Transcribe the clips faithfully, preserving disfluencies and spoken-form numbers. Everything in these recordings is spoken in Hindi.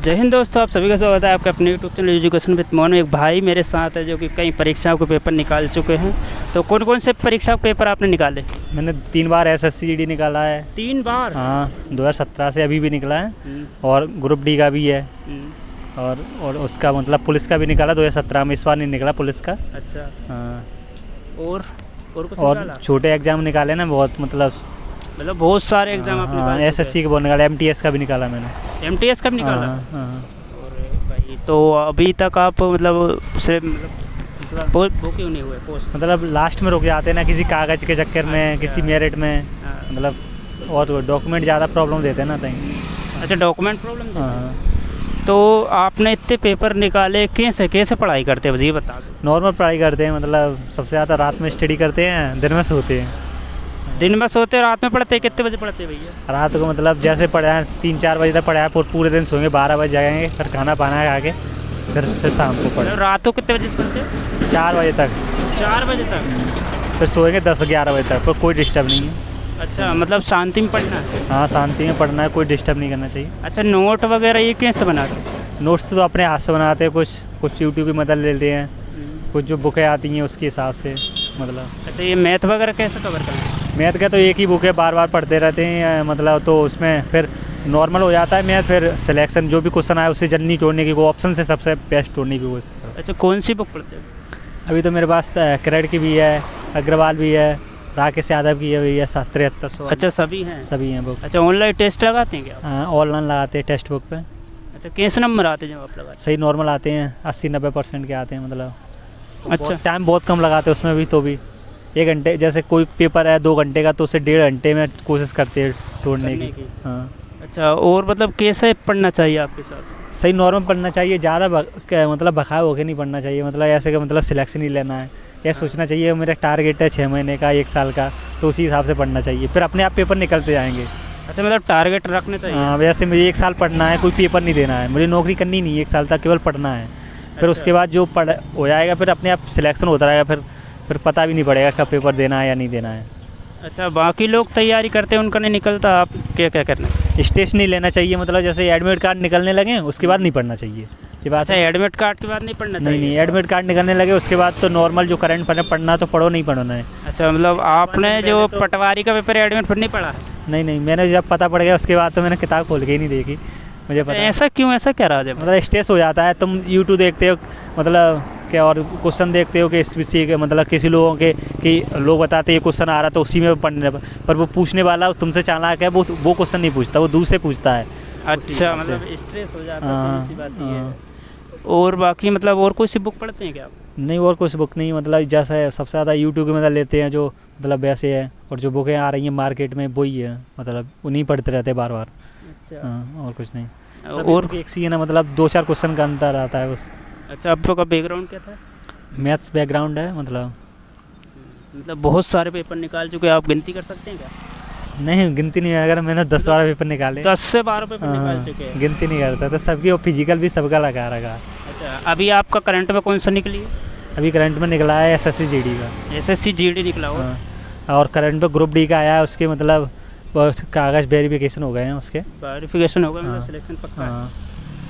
जय हिंद दोस्तों, आप सभी का स्वागत है आपके अपने YouTube channel education with Mohan. एक भाई मेरे साथ है जो कि कई परीक्षाओं के पेपर निकाल चुके हैं। तो कौन कौन से परीक्षाओं के पेपर आपने निकाले? मैंने तीन बार S S C G D निकाला है। तीन बार? हाँ, दो हज़ार सत्रह से अभी भी निकला है और ग्रुप डी का भी है और और उसका मतलब पुलिस का भी निकाला दो हज़ार सत्रह में। इस बार नहीं निकला पुलिस का। अच्छा। हाँ, और और कुछ और छोटे एग्जाम निकाले ना बहुत, मतलब मतलब बहुत सारे एग्जाम आपने निकाले? एस एस सी का बहुत निकाला, एम टी एस का भी निकाला मैंने। एम टी एस का भी निकाला? हाँ, हाँ। और भाई तो अभी तक आप मतलब सिर्फ मतलब वो क्यों नहीं हुए पोस्ट? मतलब लास्ट में रुक जाते हैं ना किसी कागज़ के चक्कर में। अच्छा। किसी मेरिट में मतलब और डॉक्यूमेंट ज़्यादा प्रॉब्लम देते हैं ना तहीं। अच्छा, डॉक्यूमेंट प्रॉब्लम। हाँ। तो आपने इतने पेपर निकाले, कैसे कैसे पढ़ाई करते हैं मुझे ये बता दो। नॉर्मल पढ़ाई करते हैं, मतलब सबसे ज़्यादा रात में स्टडी करते हैं, दिन में सोते हैं। दिन में सोते हैं, रात में पढ़ते हैं? कितने बजे पढ़ते हैं भैया? रात को मतलब जैसे पढ़ा है तीन चार बजे तक पढ़ा है, पूरे दिन सोएंगे, बारह बजे जाएंगे, फिर खाना पाना खा के फिर फिर शाम को पढ़े। रात को कितने बजे से पढ़ते हैं? चार बजे तक। चार बजे तक? फिर सोएंगे दस ग्यारह बजे तक, पर कोई डिस्टर्ब नहीं है। अच्छा, मतलब शांति में पढ़ना है? हाँ, शांति में पढ़ना है, कोई डिस्टर्ब नहीं करना चाहिए। अच्छा, नोट वगैरह ये कैसे बनाते हैं? नोट्स तो अपने हाथ से बनाते हैं, कुछ कुछ यूट्यूब की मदद लेते हैं, कुछ जो बुकें आती हैं उसके हिसाब से मतलब। अच्छा, ये मैथ वगैरह कैसे कवर करते हैं? मैथ का तो एक ही बुक है, बार बार पढ़ते रहते हैं मतलब, तो उसमें फिर नॉर्मल हो जाता है मैथ। फिर सिलेक्शन जो भी क्वेश्चन आए उससे जल्दी तोड़ने की, वो ऑप्शन से सबसे बेस्ट तोड़ने की कोशिश करो। अच्छा, कौन सी बुक पढ़ते हो? अभी तो मेरे पास क्रेडिट की भी है, अग्रवाल भी है, राकेश यादव की भी है, तिहत्तर सौ। अच्छा, सभी हैं? सभी हैं बुक। अच्छा, ऑनलाइन टेस्ट लगाते हैं क्या? हाँ, ऑनलाइन लगाते हैं टेक्स्ट बुक पे। अच्छा, कैसे नंबर आते हैं जब आप लगाते? सही नॉर्मल आते हैं, अस्सी नब्बे परसेंट के आते हैं मतलब। अच्छा, टाइम बहुत कम लगाते हैं उसमें भी, तो भी एक घंटे, जैसे कोई पेपर है दो घंटे का तो उसे डेढ़ घंटे में कोशिश करते हैं तोड़ने की, की। हाँ। अच्छा, और मतलब कैसे पढ़ना चाहिए आपके हिसाब से? सही नॉर्मल पढ़ना चाहिए, ज़्यादा मतलब बखाव होकर नहीं पढ़ना चाहिए, मतलब ऐसे का मतलब सिलेक्शन ही लेना है। यह सोचना चाहिए मेरा टारगेट है छः महीने का, एक साल का, तो उसी हिसाब से पढ़ना चाहिए, फिर अपने आप पेपर निकलते जाएंगे। अच्छा, मतलब टारगेट रखना चाहिए? हाँ, वैसे मुझे एक साल पढ़ना है, कोई पेपर नहीं देना है, मुझे नौकरी करनी नहीं है एक साल तक, केवल पढ़ना है। फिर उसके बाद जो पढ़ हो जाएगा फिर अपने आप सिलेक्शन होता रहेगा, फिर फिर पता भी नहीं पड़ेगा कब पेपर देना है या नहीं देना है। अच्छा, बाकी लोग तैयारी करते हैं उनका नहीं निकलता, आप क्या क्या करना है? स्टेज नहीं लेना चाहिए, मतलब जैसे एडमिट कार्ड निकलने लगे उसके बाद नहीं पढ़ना चाहिए ये बात। अच्छा, एडमिट कार्ड के बाद नहीं पढ़ना चाहिए? नहीं नहीं, एडमिट कार्ड निकलने लगे उसके बाद तो नॉर्मल जो करंट पढ़ना पढ़ना तो पढ़ो, नहीं पढ़ना है। अच्छा, मतलब आपने जो पटवारी का पेपर एडमिट फिर नहीं पढ़ा? नहीं नहीं, मैंने जब पता पड़ गया उसके बाद तो मैंने किताब खोल के ही नहीं देखी, मुझे पता। ऐसा क्यों, ऐसा क्या रहा? मतलब स्ट्रेस हो जाता है, तुम यूट्यूब देखते हो मतलब क्या, और क्वेश्चन देखते हो कि इस विषय के मतलब किसी लोगों के कि लोग बताते हैं ये क्वेश्चन आ रहा तो उसी में पढ़ने, पर वो पूछने वाला तुमसे चालाक है, वो वो क्वेश्चन नहीं पूछता, वो दूसरे पूछता है। अच्छा, मतलब स्ट्रेस हो जाता है, ऐसी बात ही है। और बाकी मतलब और कोई सी बुक पढ़ते हैं क्या आप? नहीं, और कोई बुक नहीं, मतलब जैसे सबसे ज़्यादा यूट्यूब की मदद लेते हैं जो मतलब वैसे है, और जो बुकें आ रही हैं मार्केट में वही है, मतलब उन्हीं पढ़ते रहते हैं बार बार। अच्छा। हाँ, और कुछ नहीं। और एक सी है ना, मतलब दो चार क्वेश्चन का अंतर आता है बस। अच्छा, आप लोग का बैकग्राउंड क्या था? मैथ्स बैकग्राउंड है मतलब। मतलब बहुत सारे पेपर निकाल चुके हैं, आप गिनती कर सकते हैं क्या? नहीं, गिनती नहीं, अगर मैंने दस बारह पेपर निकाले। दस से बारह पेपर निकाल चुके हैं? गिनती नहीं करता तो सबकी, और फिजिकल भी सबका लगा रखा। अच्छा, अभी आपका करंट में कौन सा निकली है? अभी करंट में निकला है S S C G D का। S S C G D निकला हो? और करंट में ग्रुप डी का आया है, उसके मतलब कागज़ वेरिफिकेशन हो गए हैं, उसके वेरिफिकेशन हो गए, मतलब सिलेक्शन पक्का है।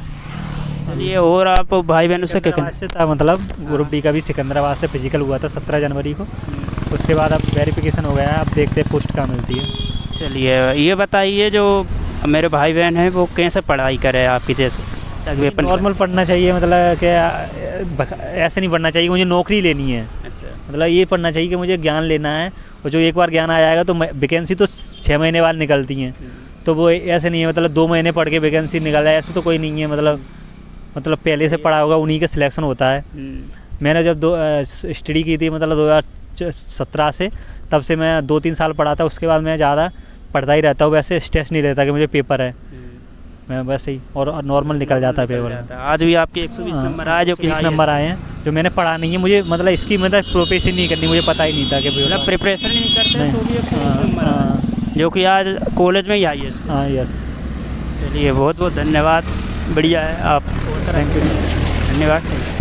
चलिए, और आप भाई बहनों से क्या कहना से था, मतलब ग्रुप डी का भी सिकंदराबाद से फिजिकल हुआ था सत्रह जनवरी को, उसके बाद अब वेरिफिकेशन हो गया है, अब देखते हैं पोस्ट कहाँ मिलती है। चलिए, ये बताइए जो मेरे भाई बहन हैं वो कैसे पढ़ाई करें आपकी जैसे? ताकि नॉर्मल पढ़ना चाहिए, मतलब क्या ऐसे नहीं पढ़ना चाहिए मुझे नौकरी लेनी है। अच्छा, मतलब ये पढ़ना चाहिए कि मुझे ज्ञान लेना है, और जो एक बार ज्ञान आ जाएगा तो वैकेंसी तो छः महीने बाद निकलती हैं, तो वो ऐसे नहीं है मतलब दो महीने पढ़ के वैकेंसी निकला है, ऐसे तो कोई नहीं है। मतलब मतलब पहले से पढ़ा होगा उन्हीं का सिलेक्शन होता है। मैंने जब दो स्टडी की थी मतलब दो हज़ार सत्रह से, तब से मैं दो तीन साल पढ़ा था, उसके बाद मैं ज़्यादा पढ़ता ही रहता हूँ, वैसे स्ट्रेस नहीं रहता कि मुझे पेपर है, मैं वैसे ही और नॉर्मल निकल जाता है पेपर। आज भी आपके एक सौ बीस नंबर आए, जो बीस नंबर आए हैं, जो मैंने पढ़ा नहीं है, मुझे मतलब इसकी मतलब प्रिपरेशन नहीं करनी, मुझे पता ही नहीं था कि मतलब प्रिपरेशन नहीं करते तो भी एक सौ बीस नंबर आए, जो कि आज कॉलेज में ही आई है। हाँ, यस। चलिए, बहुत बहुत धन्यवाद, बढ़िया है आप। थैंक यू, धन्यवाद।